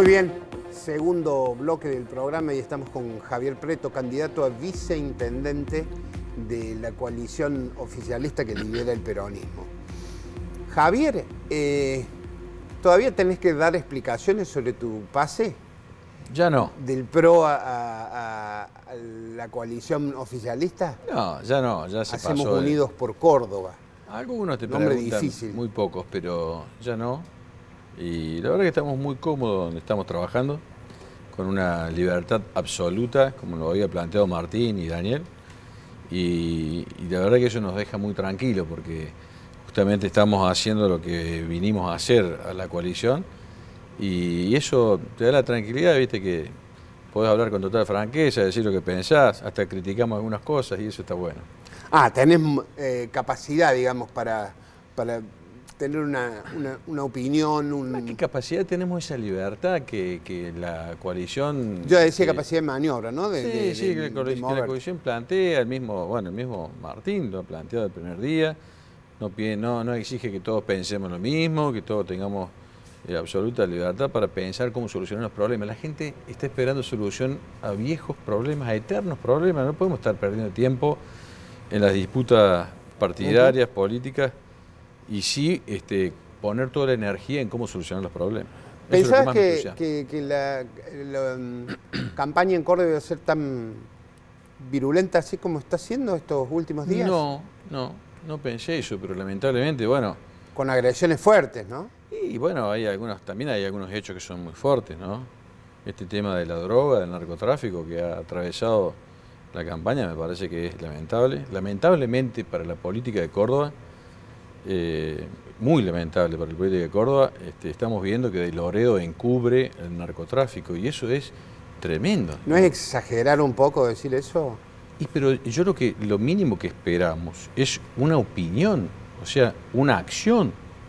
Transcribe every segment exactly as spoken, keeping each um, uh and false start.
Muy bien, segundo bloque del programa y estamos con Javier Preto, candidato a viceintendente de la coalición oficialista que lidera el peronismo. Javier, eh, ¿todavía tenés que dar explicaciones sobre tu pase? Ya no. ¿Del PRO a, a, a la coalición oficialista? No, ya no, ya se Hacemos pasó. Unidos de... por Córdoba. Algunos te Nombre preguntan, difícil. muy pocos, pero ya no. Y la verdad que estamos muy cómodos donde estamos trabajando, con una libertad absoluta, como lo había planteado Martín y Daniel. Y, y la verdad que eso nos deja muy tranquilos, porque justamente estamos haciendo lo que vinimos a hacer a la coalición. Y eso te da la tranquilidad, viste, que podés hablar con total franqueza, decir lo que pensás, hasta criticamos algunas cosas y eso está bueno. Ah, tenés eh, capacidad, digamos, para, para tener una, una, una opinión. Un... Más que capacidad, tenemos esa libertad que, que la coalición... Yo decía eh, capacidad de maniobra, ¿no? De, sí, de, sí, de, que, la de coalición, que la coalición plantea, el mismo, bueno, el mismo Martín lo ha planteado el primer día, no, pide, no, no exige que todos pensemos lo mismo, que todos tengamos eh, absoluta libertad para pensar cómo solucionar los problemas. La gente está esperando solución a viejos problemas, a eternos problemas, no podemos estar perdiendo tiempo en las disputas partidarias, uh-huh. políticas, y sí este, poner toda la energía en cómo solucionar los problemas. ¿Pensabas que, que, que la, la um, campaña en Córdoba iba a ser tan virulenta así como está siendo estos últimos días? No, no, no pensé eso, pero lamentablemente, bueno... Con agresiones fuertes, ¿no? Y bueno, hay algunos, también hay algunos hechos que son muy fuertes, ¿no? Este tema de la droga, del narcotráfico que ha atravesado la campaña me parece que es lamentable. Lamentablemente para la política de Córdoba, eh, muy lamentable para la política de Córdoba, este, estamos viendo que de Loredo encubre el narcotráfico y eso es tremendo. ¿No es exagerar un poco decir eso? Y pero yo creo que lo mínimo que esperamos es una opinión, o sea, una acción.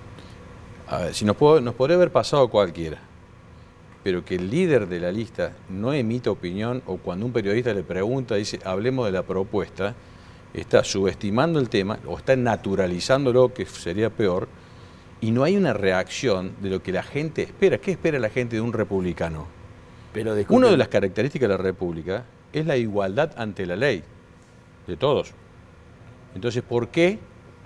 A ver, si nos, puede, nos podría haber pasado cualquiera, pero que el líder de la lista no emita opinión o cuando un periodista le pregunta, dice, hablemos de la propuesta, está subestimando el tema o está naturalizándolo, que sería peor, y no hay una reacción de lo que la gente espera. ¿Qué espera la gente de un republicano? Pero una de las características de la República es la igualdad ante la ley, de todos. Entonces, ¿por qué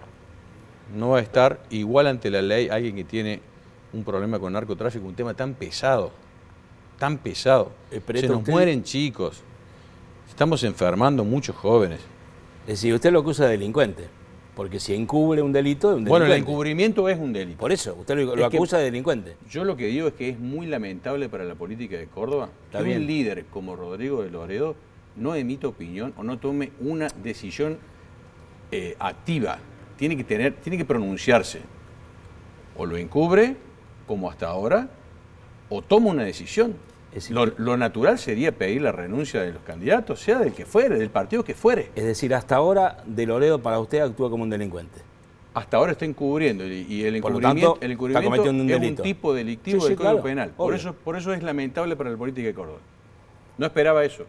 no va a estar igual ante la ley alguien que tiene un problema con narcotráfico, un tema tan pesado? Tan pesado. Espereto, se nos usted... mueren chicos, estamos enfermando muchos jóvenes. Es decir, usted lo acusa de delincuente, porque si encubre un delito, es un delincuente. Bueno, el encubrimiento es un delito. Por eso, usted lo, lo acusa de delincuente. Yo lo que digo es que es muy lamentable para la política de Córdoba Está que bien. un líder como Rodrigo de Loredo no emita opinión o no tome una decisión eh, activa. Tiene que, tener, tiene que pronunciarse. O lo encubre, como hasta ahora, o toma una decisión. Es decir, lo, lo natural sería pedir la renuncia de los candidatos, sea del que fuere, del partido que fuere. Es decir, hasta ahora De Loredo para usted actúa como un delincuente. Hasta ahora está encubriendo y, y el por encubrimiento, tanto, el encubrimiento un es un tipo delictivo sí, sí, del Código claro, Penal. Por eso, por eso es lamentable para la política de Córdoba. No esperaba eso.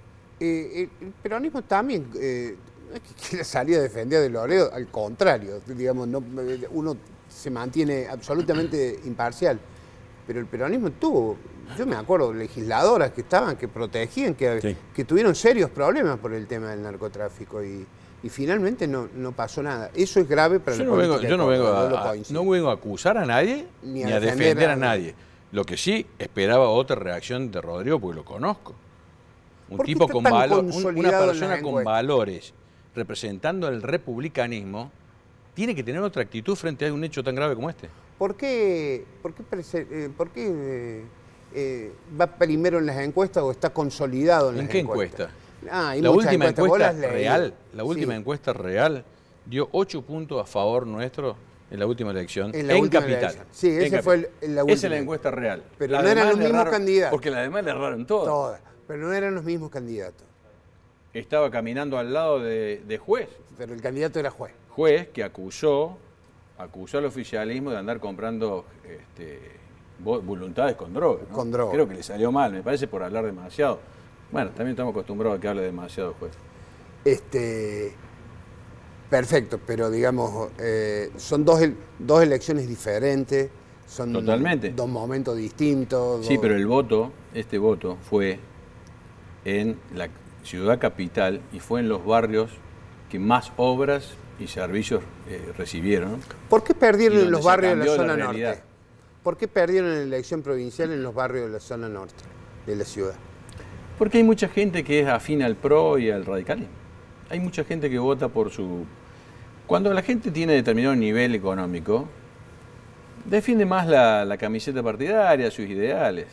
Eh, el peronismo también... Eh... No es que quiera salir a defender a De Loredo, al contrario, digamos, no, uno se mantiene absolutamente imparcial. Pero el peronismo tuvo, yo me acuerdo, legisladoras que estaban, que protegían, que, sí. que tuvieron serios problemas por el tema del narcotráfico y, y finalmente no, no pasó nada. Eso es grave para yo la no política. Vengo, yo no vengo, no, a, no vengo a acusar a nadie ni a, ni a defender, defender a, a nadie. Lo que sí esperaba otra reacción de Rodrigo, porque lo conozco. Un tipo con valor, un, una persona con valores, representando el republicanismo, tiene que tener otra actitud frente a un hecho tan grave como este. ¿Por qué, por qué, eh, por qué eh, eh, va primero en las encuestas o está consolidado en, ¿En las qué encuestas? encuesta? Ah, hay la última encuesta real, real, la última sí. encuesta real dio ocho puntos a favor nuestro en la última elección en, la en última Capital. Elección. Sí, ese en fue el, el, la última. Esa es la encuesta real. Pero la no eran los mismos erraron, candidatos. Porque las demás le erraron todas. Todas, pero no eran los mismos candidatos. Estaba caminando al lado de, de juez. Pero el candidato era juez. Juez que acusó, acusó al oficialismo de andar comprando este, voluntades con droga, ¿no? Con droga. Creo que le salió mal, me parece, por hablar demasiado. Bueno, también estamos acostumbrados a que hable demasiado juez. Este, perfecto, pero digamos, eh, son dos, dos elecciones diferentes, son Totalmente. dos momentos distintos. Sí, dos... pero el voto, este voto fue en la ciudad capital y fue en los barrios que más obras y servicios eh, recibieron. ¿Por qué perdieron Y en los donde se barrios de la cambió zona la norte? realidad. ¿Por qué perdieron en la elección provincial en los barrios de la zona norte de la ciudad? Porque hay mucha gente que es afín al P R O y al radicalismo. Hay mucha gente que vota por su... Cuando la gente tiene determinado nivel económico, defiende más la, la camiseta partidaria, sus ideales.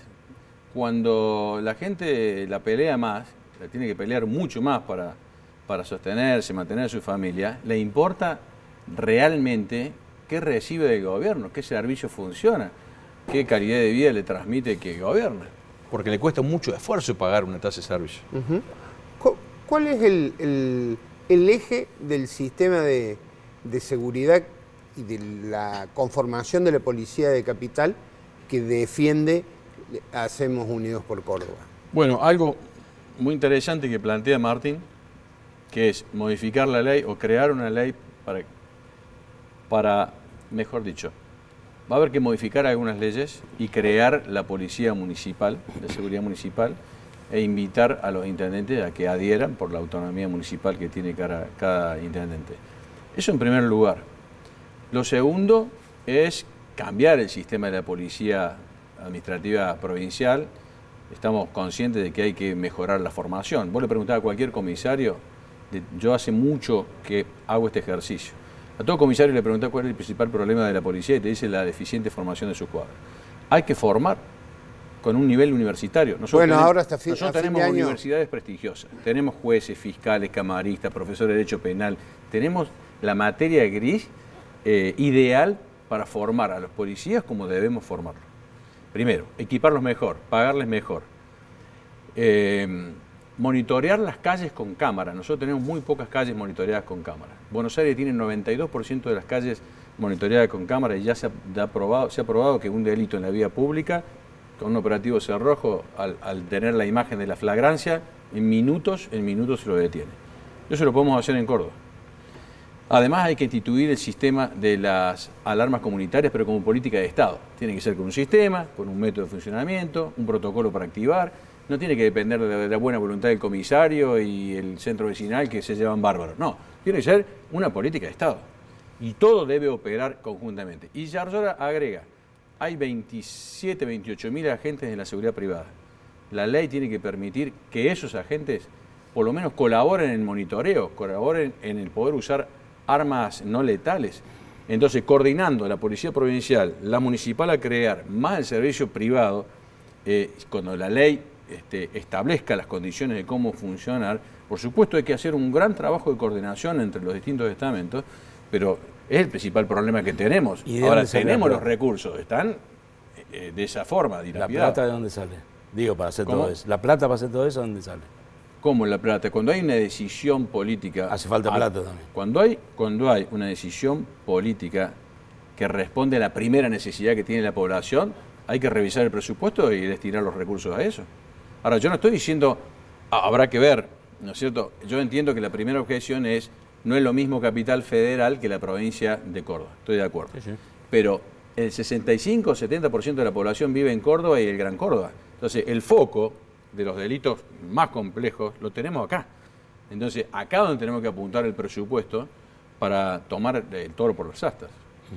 Cuando la gente la pelea más, la tiene que pelear mucho más para, para sostenerse, mantener a su familia, le importa realmente qué recibe del gobierno, qué servicio funciona, qué calidad de vida le transmite que gobierna. Porque le cuesta mucho esfuerzo pagar una tasa de servicio. Uh-huh. ¿Cuál es el, el, el eje del sistema de, de seguridad y de la conformación de la policía de capital que defiende Hacemos Unidos por Córdoba? Bueno, algo muy interesante que plantea Martín, que es modificar la ley o crear una ley para, para, mejor dicho, va a haber que modificar algunas leyes y crear la policía municipal, la seguridad municipal, e invitar a los intendentes a que adhieran por la autonomía municipal que tiene cada, cada intendente. Eso en primer lugar. Lo segundo es cambiar el sistema de la policía administrativa provincial. Estamos conscientes de que hay que mejorar la formación. Vos le preguntás a cualquier comisario, yo hace mucho que hago este ejercicio. A todo comisario le preguntás cuál es el principal problema de la policía y te dice la deficiente formación de sus cuadros. Hay que formar con un nivel universitario. Nosotros bueno, tenemos, ahora hasta fin, nosotros a fin tenemos de año... universidades prestigiosas. Tenemos jueces, fiscales, camaristas, profesores de derecho penal. Tenemos la materia gris eh, ideal para formar a los policías como debemos formarlos. Primero, equiparlos mejor, pagarles mejor. Eh, monitorear las calles con cámara. Nosotros tenemos muy pocas calles monitoreadas con cámara. Buenos Aires tiene noventa y dos por ciento de las calles monitoreadas con cámara y ya se ha, aprobado, se ha probado que un delito en la vía pública, con un operativo cerrojo, al, al tener la imagen de la flagrancia, en minutos, en minutos se lo detiene. Eso lo podemos hacer en Córdoba. Además hay que instituir el sistema de las alarmas comunitarias, pero como política de Estado. Tiene que ser con un sistema, con un método de funcionamiento, un protocolo para activar. No tiene que depender de la buena voluntad del comisario y el centro vecinal que se llevan bárbaros. No, tiene que ser una política de Estado. Y todo debe operar conjuntamente. Y Yarzora agrega, hay veintisiete, veintiocho mil agentes en la seguridad privada. La ley tiene que permitir que esos agentes por lo menos colaboren en el monitoreo, colaboren en el poder usar armas no letales. Entonces, coordinando la Policía Provincial, la Municipal a crear, más el servicio privado, eh, cuando la ley este, establezca las condiciones de cómo funcionar, por supuesto hay que hacer un gran trabajo de coordinación entre los distintos estamentos, pero es el principal problema que tenemos. Ahora tenemos los recursos, están eh, de esa forma, dilapidados. ¿La plata de dónde sale? Digo, para hacer ¿Cómo? todo eso. ¿La plata para hacer todo eso, dónde sale? ¿Cómo la plata? Cuando hay una decisión política... Hace falta plata también. Cuando hay, cuando hay una decisión política que responde a la primera necesidad que tiene la población, hay que revisar el presupuesto y destinar los recursos a eso. Ahora, yo no estoy diciendo, ah, habrá que ver, ¿no es cierto? Yo entiendo que la primera objeción es, no es lo mismo capital federal que la provincia de Córdoba, estoy de acuerdo. Sí, sí. Pero el sesenta y cinco o setenta por ciento de la población vive en Córdoba y el Gran Córdoba. Entonces, el foco de los delitos más complejos lo tenemos acá. Entonces, acá donde tenemos que apuntar el presupuesto para tomar el toro por las astas.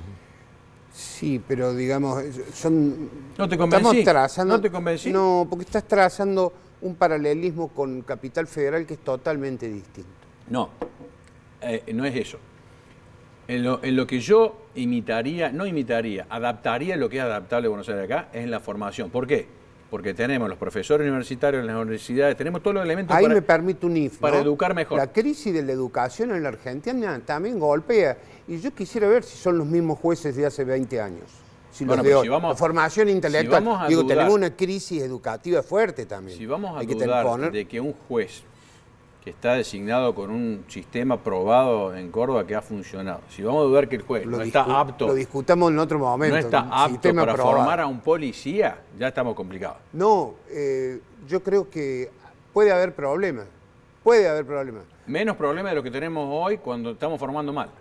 Sí, pero digamos, son... ¿No te convencí? Estamos trazando, ¿No te convencí? No, porque estás trazando un paralelismo con Capital Federal que es totalmente distinto. No, eh, no es eso. En lo, en lo que yo imitaría, no imitaría, adaptaría lo que es adaptable a Buenos Aires acá, es en la formación. ¿Por qué? Porque tenemos los profesores universitarios en las universidades, tenemos todos los elementos Ahí para, me permite un if, para ¿no? educar mejor. La crisis de la educación en la Argentina también golpea. Y yo quisiera ver si son los mismos jueces de hace veinte años. Si bueno, los de hoy. Si vamos, la formación intelectual. Si vamos a Digo, dudar, tenemos una crisis educativa fuerte también. Si vamos a Hay dudar que poner... de que un juez que está designado con un sistema probado en Córdoba que ha funcionado, si vamos a dudar que el juez lo no está apto, lo discutamos en otro momento, no está apto para probado. formar a un policía, ya estamos complicados. No, eh, yo creo que puede haber problemas, puede haber problemas. Menos problemas de lo que tenemos hoy cuando estamos formando mal.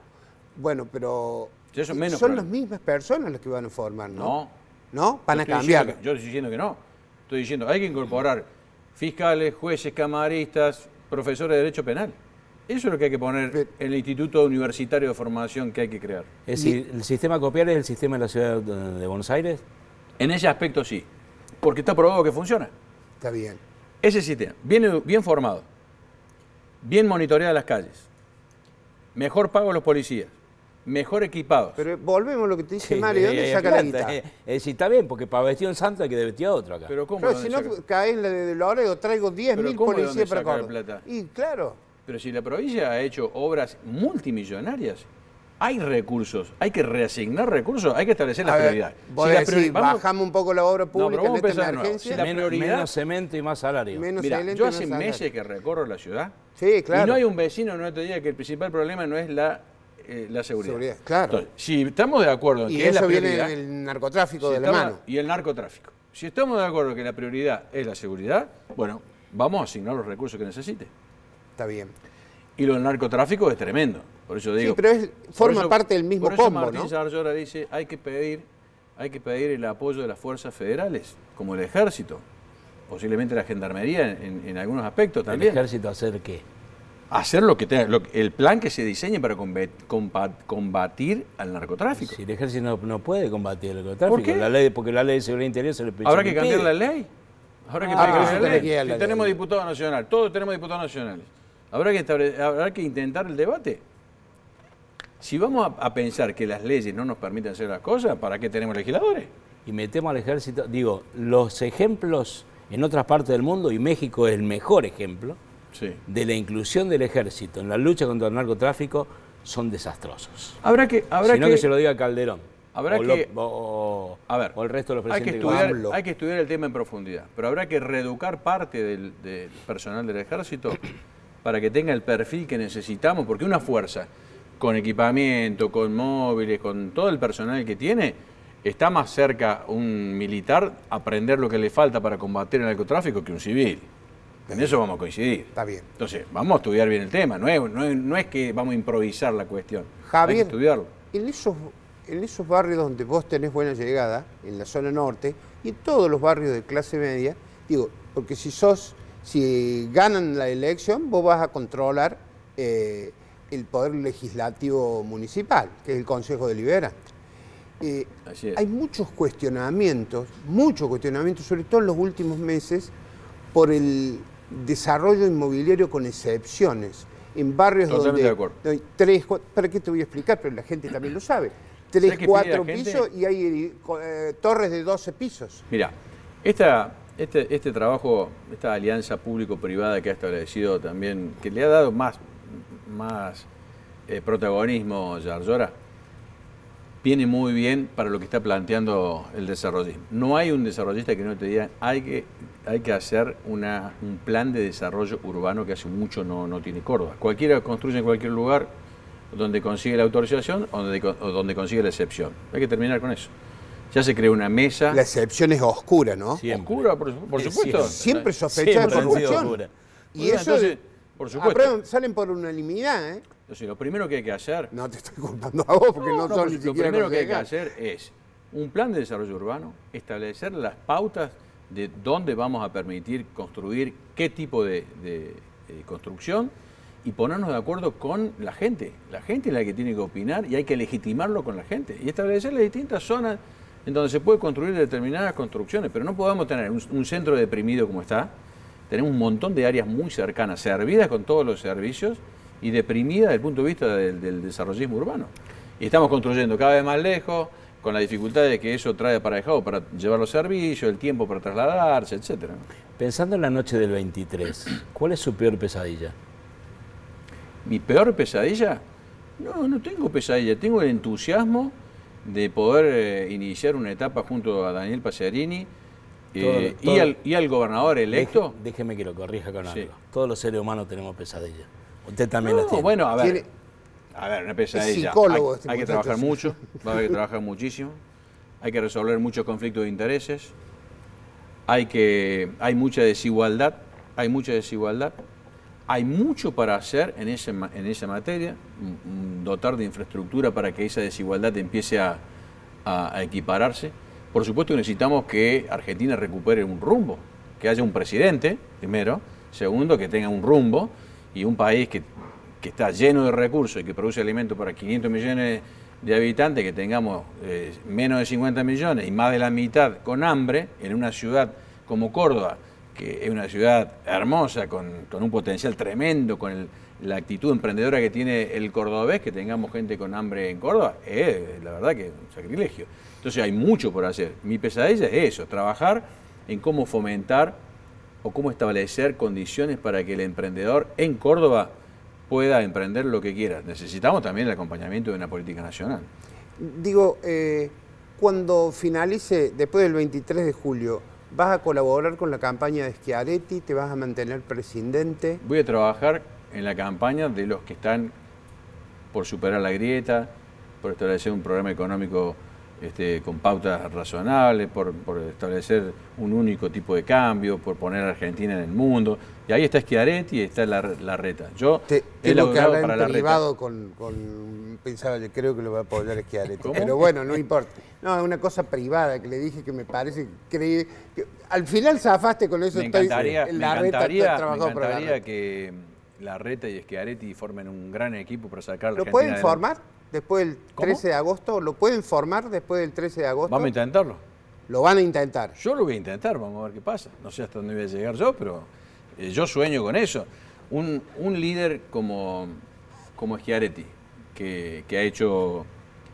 Bueno, pero Sí, eso es menos son problema. las mismas personas las que van a formar, ¿no? No. ¿No? Van Yo a estoy cambiar. diciendo que- yo estoy diciendo que no. Estoy diciendo, hay que incorporar fiscales, jueces, camaristas, profesores de derecho penal. Eso es lo que hay que poner Pero- en el Instituto Universitario de Formación que hay que crear. Es decir, ¿el sistema copiar es el sistema de la ciudad de, de Buenos Aires? En ese aspecto sí, porque está probado que funciona. Está bien. Ese sistema, bien, bien formado, bien monitoreadas las calles, mejor pago a los policías, mejor equipados. Pero volvemos a lo que te dice Sí, Mario, ¿de dónde eh, saca la plata, guita? eh. Es decir, está bien, porque para vestir un santo hay que vestir a otro acá. Pero ¿cómo? Claro, ¿de si dónde no saca? cae en la de Loredo, traigo diez Pero mil ¿cómo de policías dónde para saca la Córdoba. plata? Y claro, Pero si la provincia ha hecho obras multimillonarias, hay recursos, hay que reasignar recursos, hay que establecer las a ver, prioridades. vos Si la decís, priori- vamos- bajamos un poco la obra pero pública vamos en a esta empezar de nuevo. emergencia. Si la menos, prioridad- menos cemento y más salario. Menos Mira, excelente, yo más hace salario. meses que recorro la ciudad Sí, claro. y no hay un vecino que no te diga que el principal problema no es la, eh, la seguridad. Seguridad, claro. Entonces, si estamos de acuerdo en Y que es la eso viene prioridad, del narcotráfico si de la estamos- mano. y el narcotráfico. Si estamos de acuerdo que la prioridad es la seguridad, bueno, vamos a asignar los recursos que necesite. Está bien. Y lo del narcotráfico es tremendo. Por eso digo. Sí, pero es- por forma parte del mismo por eso combo, Martín ¿no? Zarzora dice, hay que pedir, hay que pedir el apoyo de las fuerzas federales, como el ejército, posiblemente la gendarmería en, en algunos aspectos ¿El también. ejército hacer qué? Hacer lo que tenga, lo- el plan que se diseñe para combat- compa- combatir al narcotráfico. Si el ejército no, no puede combatir el narcotráfico, ¿Por qué? La ley, porque la ley de seguridad interior se le Habrá que cambiar la ley. Habrá que Ah, cambiar eso la tenés ley. que ir a la Si tenemos ley. diputado nacional, todos tenemos diputados nacionales. Habrá que, estable- habrá que intentar el debate. Si vamos a, a pensar que las leyes no nos permiten hacer las cosas, ¿para qué tenemos legisladores? Y metemos al ejército, digo, los ejemplos en otras partes del mundo, y México es el mejor ejemplo, Sí. de la inclusión del ejército en la lucha contra el narcotráfico son desastrosos. Habrá que, habrá Sino que, que, se lo diga Calderón. habrá o, que- lo- o- a ver, o el resto de los hay que, presidentes. estudiar, AMLO. hay que estudiar el tema en profundidad, pero habrá que reeducar parte del, del personal del ejército para que tenga el perfil que necesitamos, porque una fuerza con equipamiento, con móviles, con todo el personal que tiene, está más cerca un militar a aprender lo que le falta para combatir el narcotráfico que un civil. En eso vamos a coincidir. Está bien. Entonces, vamos a estudiar bien el tema, no es, no es, no es que vamos a improvisar la cuestión, hay que Javier, estudiarlo. en esos, en esos barrios donde vos tenés buena llegada, en la zona norte, y en todos los barrios de clase media, digo, porque si sos, si ganan la elección, vos vas a controlar eh, el poder legislativo municipal, que es el Consejo Deliberante. Eh, Así es. hay muchos cuestionamientos, muchos cuestionamientos, sobre todo en los últimos meses, por el desarrollo inmobiliario con excepciones. En barrios Totalmente donde de acuerdo. hay tres, cuatro, ¿para qué te voy a explicar? Pero la gente también lo sabe. ¿Sabes Tres, qué pide cuatro la gente? pisos y hay eh, torres de doce pisos. Mira, esta, este, este trabajo, esta alianza público-privada que ha establecido también, que le ha dado más, más eh, protagonismo a Zarzora, viene muy bien para lo que está planteando el desarrollismo. No hay un desarrollista que no te diga, hay que, hay que hacer una, un plan de desarrollo urbano que hace mucho no, no tiene Córdoba. Cualquiera construye en cualquier lugar donde consigue la autorización o donde, o donde consigue la excepción. Hay que terminar con eso. Ya se creó una mesa. La excepción es oscura, ¿no? Siempre. Oscura, por, por Sí, supuesto. Siempre sospechada de Siempre han sido corrupción. oscuras. Y Bueno, eso, entonces, por supuesto. aprueban- salen por unanimidad, ¿eh? Entonces, lo primero que hay que hacer, No te estoy culpando a vos porque no, No, no, son pues ni lo siquiera primero que hay que concejales. hacer es un plan de desarrollo urbano, establecer las pautas de dónde vamos a permitir construir qué tipo de, de, de construcción y ponernos de acuerdo con la gente. La gente es la que tiene que opinar y hay que legitimarlo con la gente y establecer las distintas zonas en donde se puede construir determinadas construcciones, pero no podemos tener un, un centro deprimido como está. Tenemos un montón de áreas muy cercanas, servidas con todos los servicios y deprimidas desde el punto de vista del, del desarrollismo urbano. Y estamos construyendo cada vez más lejos, con la dificultad de que eso trae aparejado para llevar los servicios, el tiempo para trasladarse, etcétera. Pensando en la noche del veintitrés, ¿cuál es su peor pesadilla? ¿Mi peor pesadilla? No, no tengo pesadilla, tengo el entusiasmo de poder eh, iniciar una etapa junto a Daniel Pacerini eh, Todo- todo- y, al, y al gobernador electo. Deje- déjeme que lo corrija con Sí. algo. Todos los seres humanos tenemos pesadillas. Usted también las No, tiene. bueno, a ver. Tiene- A ver, una pesadilla. psicólogo Hay, este hay que muchacho, trabajar sí. mucho, va a haber que trabajar muchísimo. Hay que resolver muchos conflictos de intereses. Hay que hay mucha desigualdad, hay mucha desigualdad. hay mucho para hacer en, ese, en esa materia, dotar de infraestructura para que esa desigualdad empiece a, a, a equipararse. Por supuesto necesitamos que Argentina recupere un rumbo, que haya un presidente, primero, segundo, que tenga un rumbo, y un país que, que está lleno de recursos y que produce alimentos para quinientos millones de habitantes, que tengamos eh, menos de cincuenta millones y más de la mitad con hambre, en una ciudad como Córdoba, que es una ciudad hermosa, con, con un potencial tremendo, con el, la actitud emprendedora que tiene el cordobés, que tengamos gente con hambre en Córdoba, es la verdad que es un sacrilegio. Entonces hay mucho por hacer. Mi pesadilla es eso, trabajar en cómo fomentar o cómo establecer condiciones para que el emprendedor en Córdoba pueda emprender lo que quiera. Necesitamos también el acompañamiento de una política nacional. Digo, eh, cuando finalice, después del veintitrés de julio, ¿vas a colaborar con la campaña de Schiaretti? ¿Te vas a mantener presidente? Voy a trabajar en la campaña de los que están por superar la grieta, por establecer un programa económico este, con pautas razonables, por, por establecer un único tipo de cambio, por poner a Argentina en el mundo. Y ahí está Schiaretti y está la, Larreta. Yo Te, he tengo que hablar para en privado con, con... Pensaba, yo creo que lo va a apoyar Schiaretti. ¿Cómo? Pero bueno, no importa. No, es una cosa privada que le dije que me parece que, que al final zafaste con eso. Me encantaría, estoy, me Larreta, encantaría, estoy me encantaría para la que Larreta y Schiaretti formen un gran equipo para sacar a la ¿Lo Argentina pueden adelante. formar después del trece de agosto? ¿Lo pueden formar después del trece de agosto? Vamos a intentarlo. Lo van a intentar. Yo lo voy a intentar, vamos a ver qué pasa. No sé hasta dónde voy a llegar yo, pero eh, yo sueño con eso. Un, un líder como, como Schiaretti, que, que ha hecho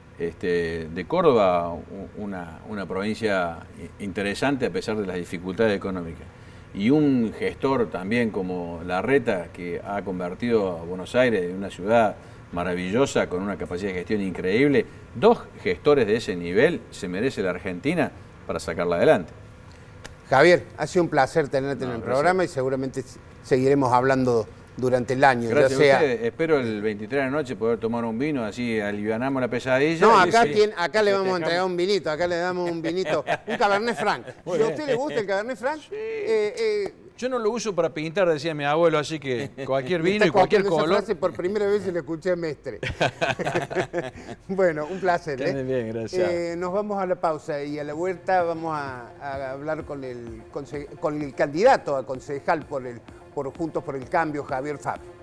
este, de Córdoba una, una provincia interesante a pesar de las dificultades económicas. Y un gestor también como Larreta, que ha convertido a Buenos Aires en una ciudad maravillosa, con una capacidad de gestión increíble. Dos gestores de ese nivel se merece la Argentina para sacarla adelante. Javier, ha sido un placer tenerte No, en el gracias. programa y seguramente seguiremos hablando durante el año. Gracias ya sea... a ustedes. Espero el veintitrés de la noche poder tomar un vino, así alivianamos la pesadilla. No, y acá, sí, tiene, acá le vamos a festejamos. entregar un vinito, acá le damos un vinito, un Cabernet Franc. Si a usted le gusta el Cabernet Franc, Sí. eh, eh, Yo no lo uso para pintar, decía mi abuelo, así que cualquier vino está y cualquier copiando esa color. frase por primera vez se la escuché a Mestre. Bueno, un placer. Que ¿eh? anden bien, gracias. Eh, nos vamos a la pausa y a la vuelta vamos a, a hablar con el, conse- con el candidato a concejal por el, por Juntos por el Cambio, Javier Fabio.